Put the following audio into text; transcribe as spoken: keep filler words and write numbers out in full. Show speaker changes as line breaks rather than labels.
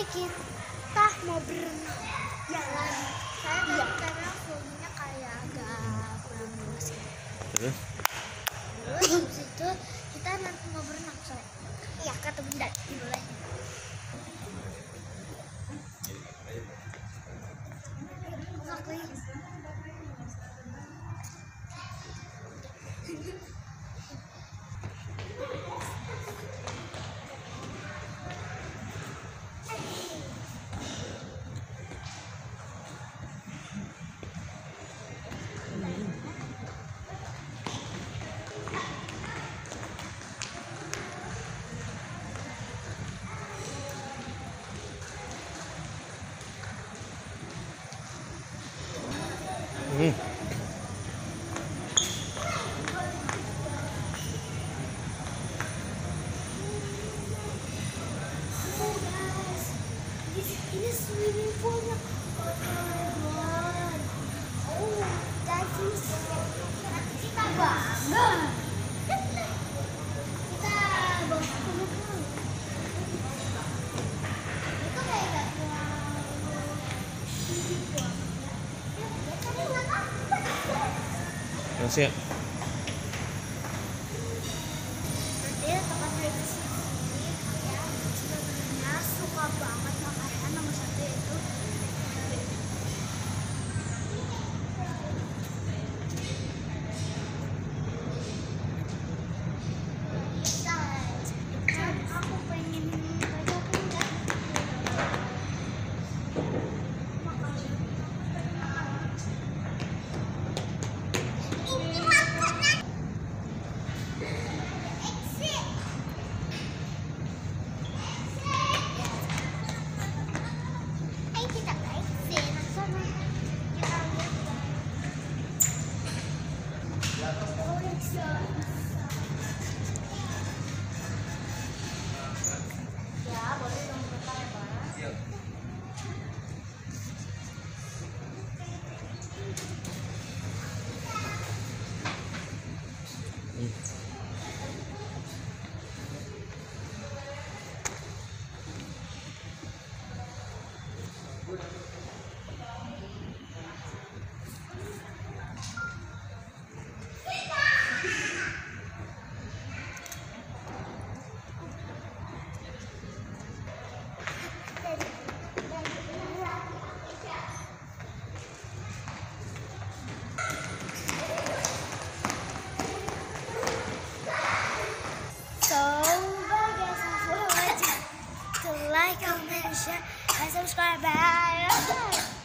kita mau berenang. Ya lagi. Saya iya. Karena volume kayak agak kurang luas.
Terus?
Terus habis itu kita nanti mau berenang soalnya. Iya kata bunda boleh.
Hmm.
Oh guys, ini swimming poolnya. Oh, diving. Nanti kita bangga. Kita bawa pulang. Itu kayak
Masih ya?
Nanti tempat mereka sendiri kayak sebenarnya suka banget makanan nomor satu itu kan aku pengen baca enggak like, comment, share, and subscribe. Bye.